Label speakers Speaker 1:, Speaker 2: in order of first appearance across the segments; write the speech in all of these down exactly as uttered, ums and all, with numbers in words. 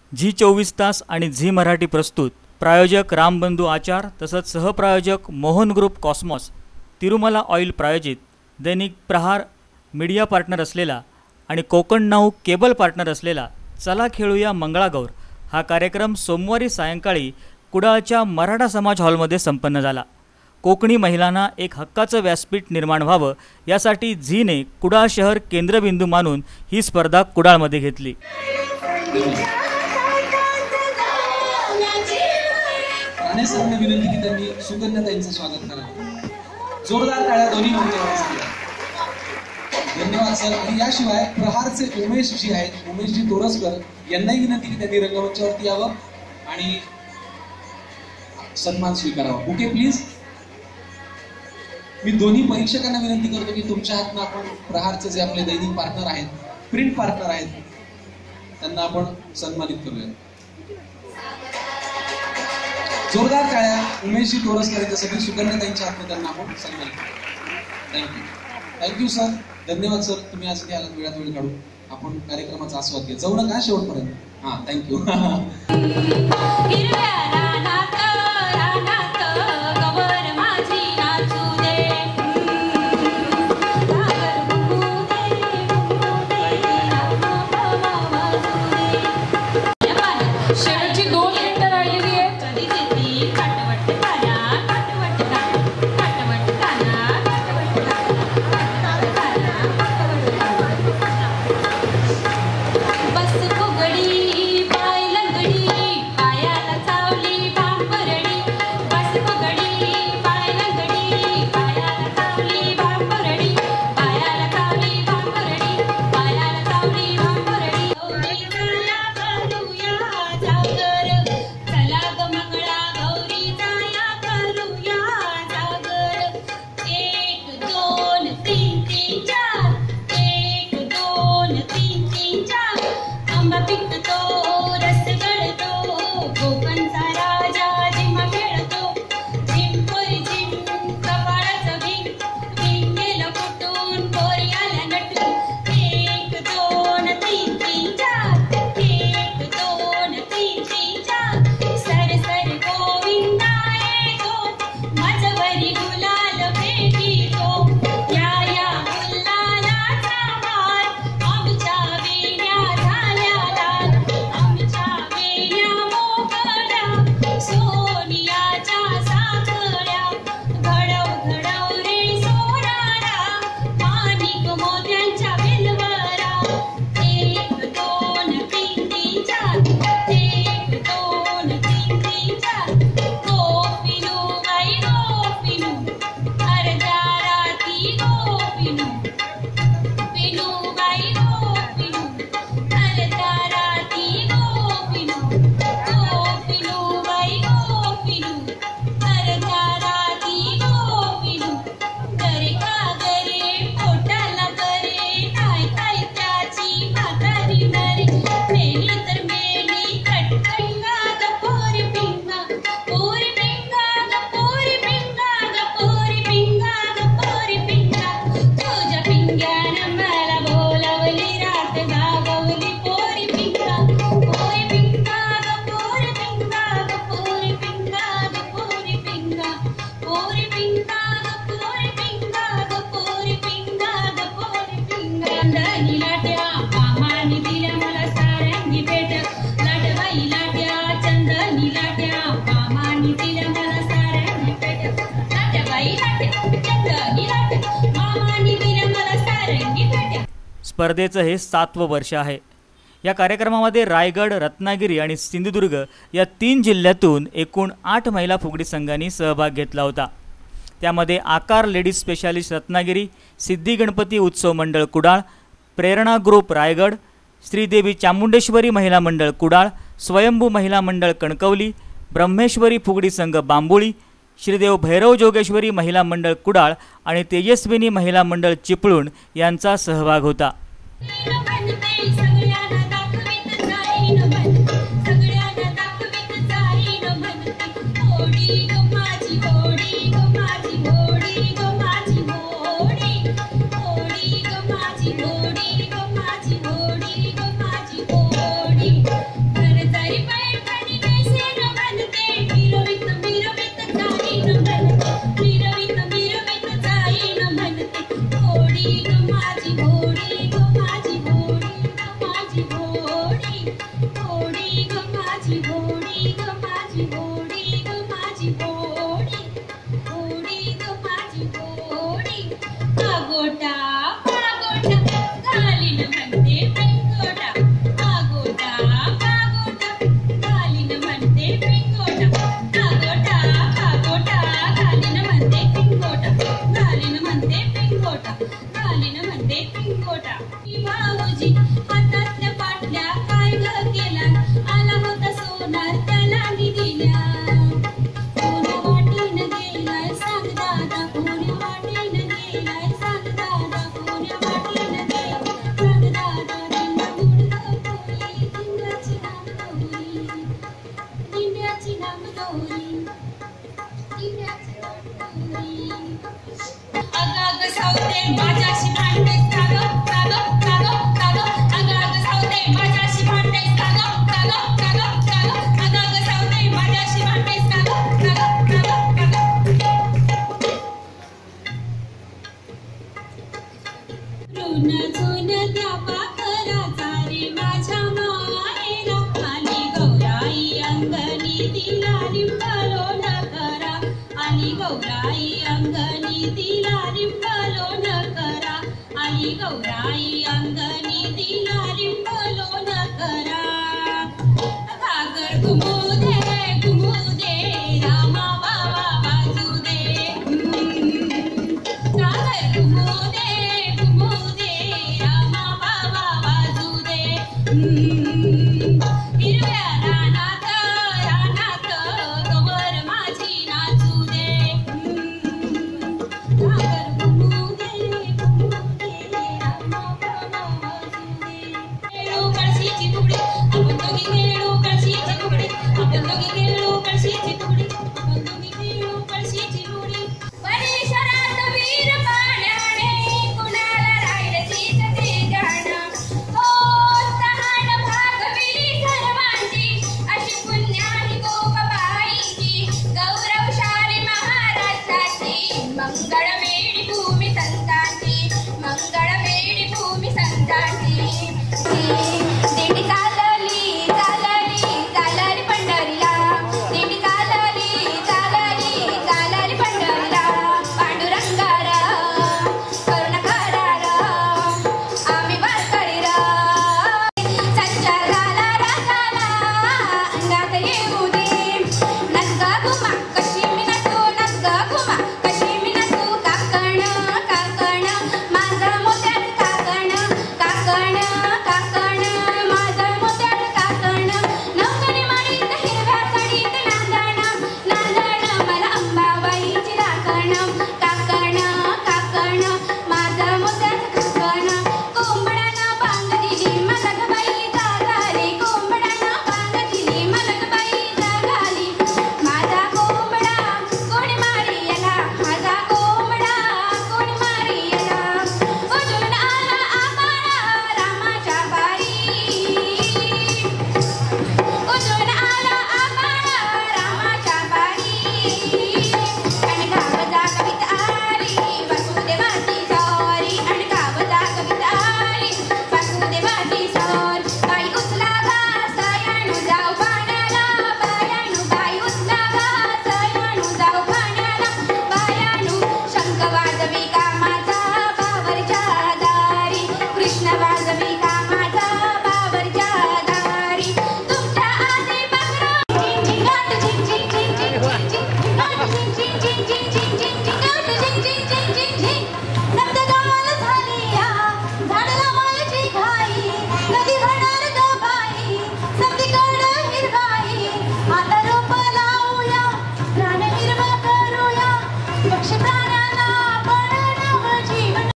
Speaker 1: Zee चोवीस तास आणि झी मराठी प्रस्तुत प्रायोजक रामबंधू आचार तसंच सहप्रायोजक Mohan group Cosmos Tirumala oil प्रायोजित दैनिक प्रहार मीडिया पार्टनर असलेला आणि कोकण नाऊ केबल पार्टनर असलेला चला खेळूया मंगळागौर हा कार्यक्रम सोमवारी सायंकाळी कुडाळच्या मराठा समाज हॉलमध्ये संपन्न झाला। कोकणी महिलांना एक हक्काचं व्यासपीठ निर्माण व्हावं यासाठी झीने कुडाळ शहर केंद्रबिंदू मानून ही स्पर्धा कुडाळमध्ये घेतली।
Speaker 2: राणेसांना विनंती की त्यांनी सुकन्याताईंचं स्वागत करावं। जोरदार टाळ्या दोन्ही मान्यवरांसाठी। धन्यवाद सर। आणि याशिवाय प्रहारचे उमेश जी आहेत उमेशजी तोरसकर यांनाही विनंती की त्यांनी रंगमंचावरती यावं आणि सन्मान स्वीकारावा। Okay please. मी दोन्ही परीक्षकांना विनंती करतो की तुमच्या हातनं आपण प्रहारचे जे आपले दैनिक पार्टनर आहेत प्रिंट पार्टनर आहेत त्यांना आपण सन्मानित करूया। जोरदार टाळ्या उमेशजी तोरसकर यांच्यासाठी सुकन्याताईंच्या हातनं त्यांना आपण सन्मानित करूया। Thank you thank you sir. धन्यवाद सर। तुम्ही आज आलात वेळात वेळ काढून आपण कार्यक्रमाचा आस्वाद घ्या। जाऊ नका शेवटपर्यंत। हां थँक्यू।
Speaker 1: स्पर्धेचं हे सातवं वर्ष आहे। या कार्यक्रमामध्ये रायगड, रत्नागिरी आणि सिंधुदुर्ग या तीन जिल्ह्यातून एकूण आठ महिला फुगडी संघांनी सहभाग घेतला होता। त्यामध्ये आकार लेडीज स्पेशालिस्ट रत्नागिरी, सिद्धी गणपती उत्सव मंडळ कुडाळ, प्रेरणा ग्रुप रायगड, श्रीदेवी चामुंडेश्वरी महिला मंडळ कुडाळ, स्वयंभू महिला मंडळ कणकवली, ब्रह्मेश्वरी फुगडी संघ बांबोळी, श्रीदेव भैरव जोगेश्वरी महिला मंडळ कुडाळ आणि तेजस्विनी महिला मंडळ चिपळूण यांचा सहभाग होता।
Speaker 3: घोडी ग माझी घोडी ग माझी घोडी घर होडी ग माझी होडी ग माझी होडी ग माझी होडी होडी ग माझी होडी आगोटा आगोटा घालीन म्हणते पिंगोटा आगोटा आगोटा घालीन म्हणते पिंगोटा आगोटा आगोटा घालीन म्हणते पिंगोटा घालीन म्हणते पिंगोटा घालीन म्हणते पिंगोटा भाऊजी हातातल्या पाटल्या काय ग केला आला होता सोनार त्याला मी दिल्या कोण्या वाटीन गेलाय सांग दादा कोण्या वाटीन गेलाय सांग दादा कोण्या वाटीन गेलाय सांग दादा दिंडा गुड गौरी दिंड्याची नाम गौरी दिंड्याची नाम गौरी दिंड्याची नाम गौरी अग अग सावते माझ्याशी भांडतेस का ग का ग का ग का ग अग अग सावते माझ्याशी भांडतेस का ग का ग का ग का ग अग अग सावते माझ्याशी भांडतेस का ग का ग का ग का ग ऋण झुन त्या पाखराचा रे माझ्या मायेला आली गौराई अंगणी तिला रिंबलो न करा आली गौराई अंगणी तिला रिंबलो न करा आली गौराई अंगणी तिला रिंबलो न करा घागर घुमू दे घुमू दे रामा बाबा वाजू दे घागर घुमू दे घुमू दे रामा बाबा वाजू दे हिरव्या रानात रानात गवर माझी नाचू दे घागर घुमू दे घुमू दे रामा बाबा वाजू दे खेळू कळशीची तुकडी आपण दोघी खेळू कळशीची तुकडी आपण दोघी खेळू कळशीची तुकडी आपण दोघी खेळू कळशीची तुकडी परिसरात वीर पाण्याने कुणाला राहिलं चितते गाणं हो तहान भागविली सर्वांची अशी पुण्याही गोपबाईची गौरवशाली महाराष्ट्राची मंगळवेळी भूमी संतांची मंगळवेळी भूमी संतांची दिंडी चालली चालली चालली पंढरीला दिंडी चालली चालली चालली पंढरीला पांडुरंगारा करुणाकारा आम्ही वारकरीरा संचार झाला रागाला अंगात येऊ दे नसगा घुमा कशी मी नसू नसगा घुमा कशी मी नसू काकण काकण माझं मोत्यात काकण काकण काकण माझं मोत्यात काकण नवकणी माळीत हिरव्या साडीत नांदण नांदण मला अंबाबाईची राखण काकण काकण माझं मोत्यात काकण कोंबड्यानं बांग दिली मलकबाई जागाली कोंबड्यानं बांग दिली मलकबाई जागाली माझा कोंबडा कोणी मारी याला माझा कोंबडा कोणी मारी याला उजून आला आकारा रामाच्या पायी उजून आला आकारा रामाच्या पायी आणि गावचा कविता आली वासुदेवाची सॉरी आणि गावचा कविता आली वासुदेवाची सॉरी बाई उचला घास याणू जाऊ पाण्याला बायाणू बाई उचला घास याणू जाऊ पाण्याला बायाणू शंख वाजवी कामाचा बावरच्या दारी कृष्ण वाजवी कामाचा बावरच्या दारी तुमच्या आधी बकरा झिंगाट झिंग झिंग झिंग झिंग झिंग गाट झिंग झिंग झिंग झिंग झिंग झिंग झिंग गाट झिंग झिंग झिंग झिंग झिंग नंद गावाला झाली या झाडाला माळची घाई नदी होणार ग बाई सगळीकडं हिरवाई आता रोप लावूया प्राण हिरवा करूया पक्षी प्राण्याला आपण नवं जीवन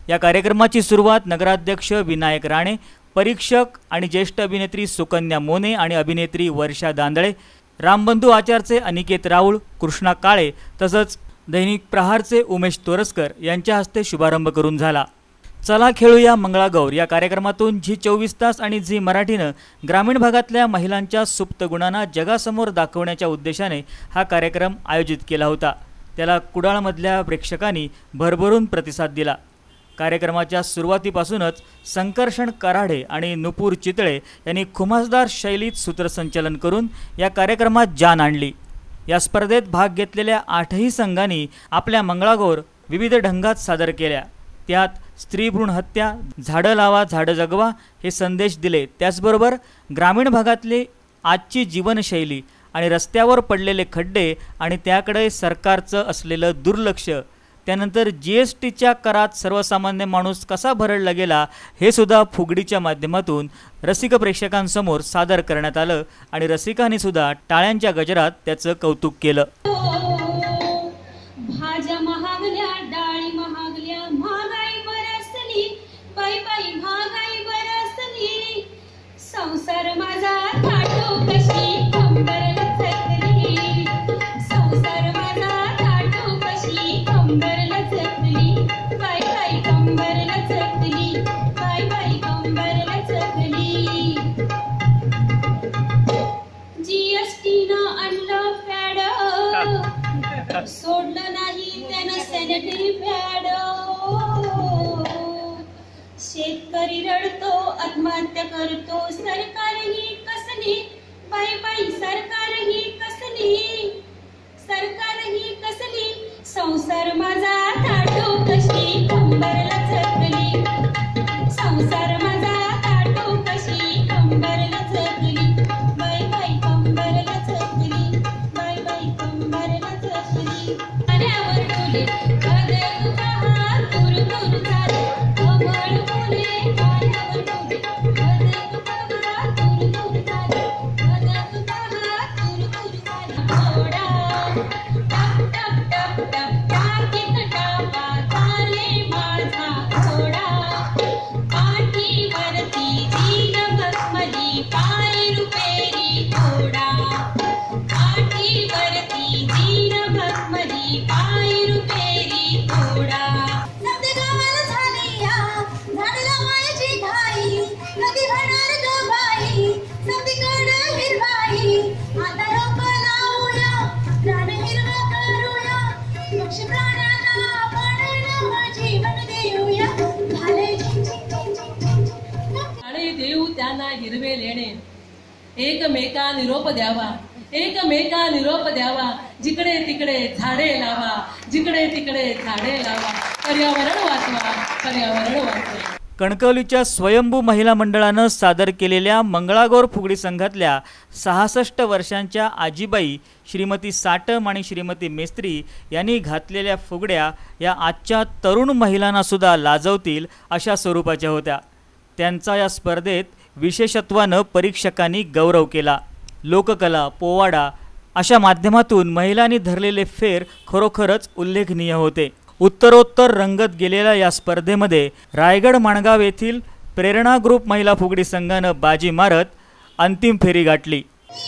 Speaker 1: या कार्यक्रमाची सुरुवात नगराध्यक्ष विनायक राणे, परीक्षक आणि ज्येष्ठ अभिनेत्री सुकन्या मोने आणि अभिनेत्री वर्षा दांदळे, रामबंधू आचारचे अनिकेत राऊळ, कृष्णा काळे तसंच दैनिक प्रहारचे उमेश तोरसकर यांच्या हस्ते शुभारंभ करून झाला। चला खेळूया मंगळागौर या कार्यक्रमातून झी चोवीस तास आणि झी मराठीनं ग्रामीण भागातल्या महिलांच्या सुप्त गुणांना जगासमोर दाखवण्याच्या उद्देशाने हा कार्यक्रम आयोजित केला होता। त्याला कुडाळमधल्या प्रेक्षकांनी भरभरून प्रतिसाद दिला। कार्यक्रमाच्या सुरुवातीपासूनच संकर्षण कराडे आणि नुपूर चितळे यांनी खुमासदार शैलीत सूत्रसंचालन करून या कार्यक्रमात जान आणली। या स्पर्धेत भाग घेतलेल्या आठही संघांनी आपल्या मंगळागौर विविध ढंगात सादर केल्या। त्यात स्त्री भ्रूण हत्या, झाडं लावा झाडं जगवा हे संदेश दिले। त्याचबरोबर ग्रामीण भागातली आजची जीवनशैली आणि रस्त्यावर पडलेले खड्डे आणि त्याकडे सरकारचं असलेलं दुर्लक्ष, त्यानंतर जी एस टीच्या करात सर्वसामान्य माणूस कसा भरडला गेला हे सुद्धा फुगडीच्या माध्यमातून रसिक प्रेक्षकांसमोर सादर करण्यात आलं आणि रसिकांनी सुद्धा टाळ्यांच्या गजरात त्याचं कौतुक केलं।
Speaker 3: भाज्या महागल्या, डाळी महागल्या, महागाई बरसली, बाई बाई महागाई बरसली, संसार माझा थाटू कशी कंबर लचकली, संसार माझा थाटू कशी कंबर लचकली, बाई बाई कंबर लचकली, बाई बाई कंबर लचकली। जीएसटीनं आणलं फॅड, सोडलं नाही त्यानं सॅनिटरी पॅड, शेतकरी रडतो आत्महत्या करतो, सरकारही कसली, बाई बाई सरकारही कसली, सरकारही कसली, संसार माझा थाटू कशी कंबर लचकली, संसार माझा थाटू कशी कंबर लचकली, बाई बाई कंबर लचकली, बाई बाई कंबर लचकली। पाण्यावर फुले बदल तुझा दूर दूर झाले, कमळ फुले पाण्यावर फुले बदल तुझा दूर दूर झाले, बदल तुझा दूर दूर झाले। थोडा टप टप टप टप टाकीत टापा झाले माझा थोडा, पाठीवरती जीन भस्मली पाय रुपेरी थोडा, पाठीवरती जीन भस्मली पाय रुपेरी थोडा। नदी गावाला झाली या झाड लावायची घाई, नदी भरणार ग बाई नदीकडं हिरवाई, आता रोप लावूया रान हिरवं करूया, पक्षी प्राण्यांना आपण नवं जीवन देऊया, झाले झिंग झिंग झिंग झिंग झिंग
Speaker 4: आणि देऊ त्यांना हिरवे लेणे, एकमेका निरोप द्यावा, एकमेका निरोप द्यावा, जिकडे तिकडे झाडे लावा, जिकडे तिकडे झाडे लावा, पर्यावरण वाचवा, पर्यावरण वाचवा।
Speaker 1: कणकवलीच्या स्वयंभू महिला मंडळानं सादर केलेल्या मंगळागौर फुगडी संघातल्या सहासष्ट वर्षांच्या आजीबाई श्रीमती साटम आणि श्रीमती मेस्त्री यांनी घातलेल्या फुगड्या या आजच्या तरुण महिलांना सुद्धा लाजवतील अशा स्वरूपाच्या होत्या। त्यांचा या स्पर्धेत विशेषत्वानं परीक्षकांनी गौरव केला। लोककला, पोवाडा अशा माध्यमातून महिलांनी धरलेले फेर खरोखरच उल्लेखनीय होते। उत्तरोत्तर रंगत गेलेल्या या स्पर्धेमध्ये रायगड माणगाव येथील प्रेरणा ग्रुप महिला फुगडी संघानं बाजी मारत अंतिम फेरी गाठली।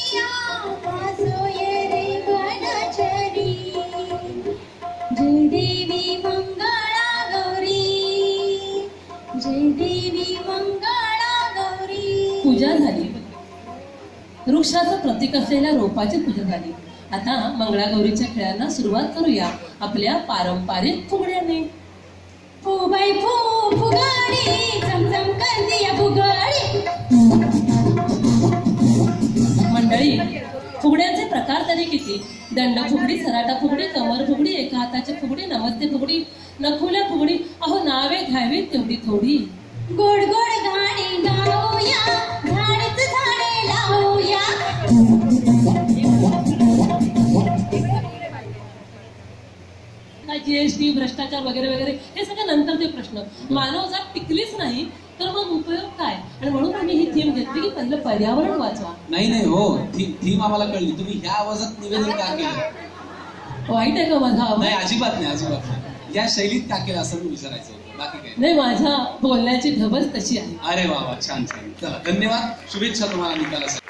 Speaker 4: पूजा झाली, वृक्षाचं प्रतीक असलेल्या रोपाची पूजा झाली। आता मंगळागौरीच्या खेळांना सुरुवात करूया आपल्या पारंपरिक फुगड्याने।
Speaker 3: फुबाई फु फुगाडी झमझम करदिया फुगाडी।
Speaker 4: मंडळी, फुगड्यांचे प्रकार तरी किती, दंड फुगडी, सराटा फुगडी, कमर फुगडी, एका हाताची फुगडी, नमस्ते फुगडी, नखुल्या फुगडी, अहो नावे घ्यावीत तेवढी थोडी।
Speaker 3: गोड गोड गाणी गाऊया, झाडीत झाडे लावूया।
Speaker 4: जीएसटी, भ्रष्टाचार वगैरे वगैरे हे सगळं नंतरचे प्रश्न, मानवजात टिकलीच नाही तर मग उपयोग काय? आणि म्हणून आम्ही ही थीम घेतली की पहिलं पर्यावरण वाचवा।
Speaker 2: नाही नाही हो, थीम आम्हाला कळली, तुम्ही ह्या आवाजात निवेदन का केलं?
Speaker 4: वाईट आहे का माझा आवाज?
Speaker 2: नाही, अजिबात नाही, अजिबात नाही, या शैलीत का केलं असं मी विचारायचं होतं। बाकी काय
Speaker 4: नाही, माझ्या बोलण्याची ढबच तशी आहे.
Speaker 2: अरे वा वा, छान छान. चला धन्यवाद, शुभेच्छा तुम्हाला निकालासाठी.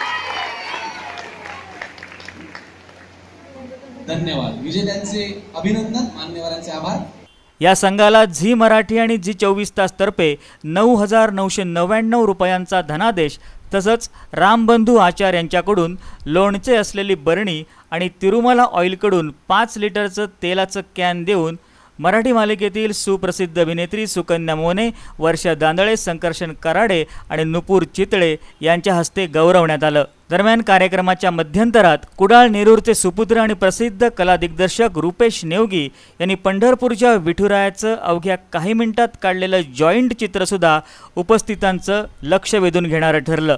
Speaker 2: धन्यवाद. विजेत्यांचे अभिनंदन, मान्यवरांचे आभार.
Speaker 1: या संघाला झी मराठी आणि झी चोवीस तास तर्फे नऊ हजार नऊशे नव्याण्णव रुपयांचा धनादेश तसंच रामबंधू आचार यांच्याकडून लोणचे असलेली बरणी आणि तिरुमला ऑइलकडून पाच लिटरचं तेलाचं कॅन देऊन मराठी मालिकेतील सुप्रसिद्ध अभिनेत्री सुकन्या मोने, वर्षा दांदळे, संकर्षण कराडे आणि नुपूर चितळे यांच्या हस्ते गौरवण्यात आलं. दरम्यान कार्यक्रमाच्या मध्यंतरात कुडाळ नेरूरचे सुपुत्र आणि प्रसिद्ध कला दिग्दर्शक रुपेश नेवगी यांनी पंढरपूरच्या विठुरायाचं अवघ्या काही मिनिटात काढलेलं जॉईंट चित्रसुद्धा उपस्थितांचं लक्ष वेधून घेणारं ठरलं.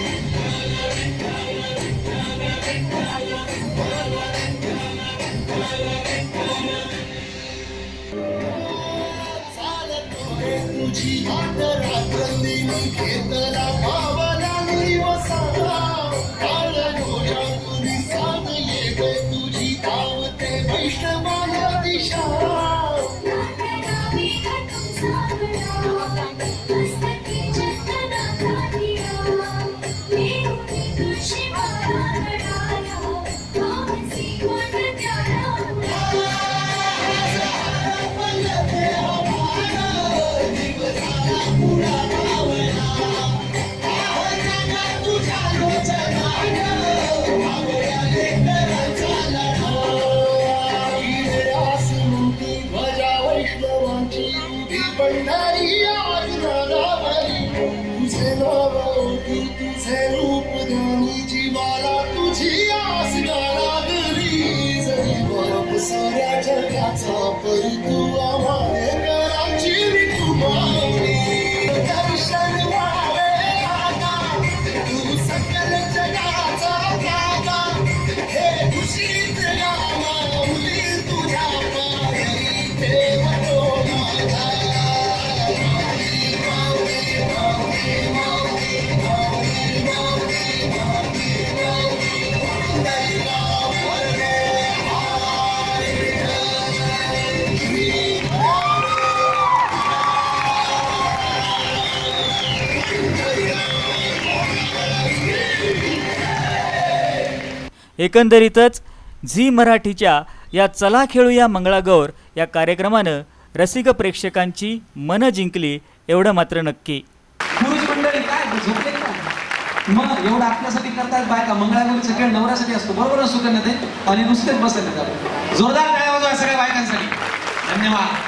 Speaker 1: एकंदरीतच झी मराठीच्या या चला खेळूया मंगळागौर या कार्यक्रमानं रसिक प्रेक्षकांची मनं जिंकली एवढं मात्र नक्की.
Speaker 2: पुरुष मंडळी काय झोपले का? मग एवढं आपल्यासाठी करतात बायका. मंगळागौरीचा खेळ नवऱ्यासाठी असतो, बरोबर ना सुकन्या ताई? आणि नुसतेच बसले. जोरदार टाळ्या वाजवा सगळ्या बायकांसाठी. धन्यवाद.